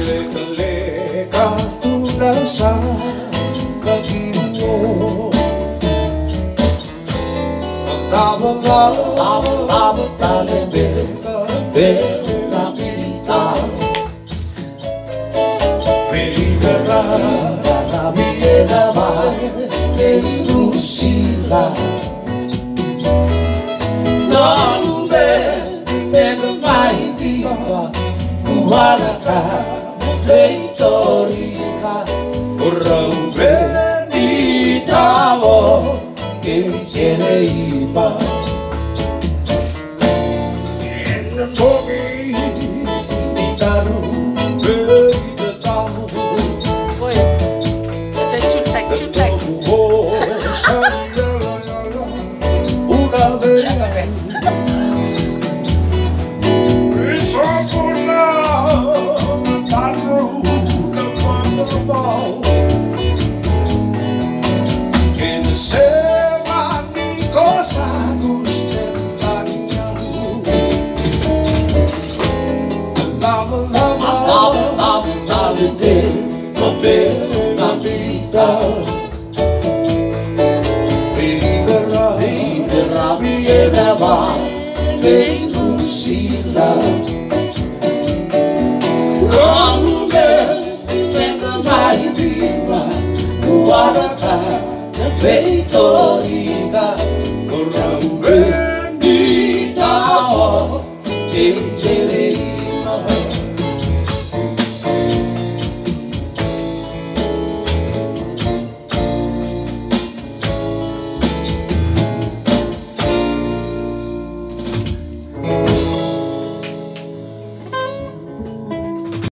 Leka-leka tulad sa lagi mo. Tawag talebe, pero nakita. Peligara, Karamihan naman, pero sila. Naube, pero hindi pa. Kuwala ka, reitorika. orang Bendita mo, que tiene iba. en bogi ditaru beritahu. Uy, ito chultek, chultek. Oh, saya una vez. Baby,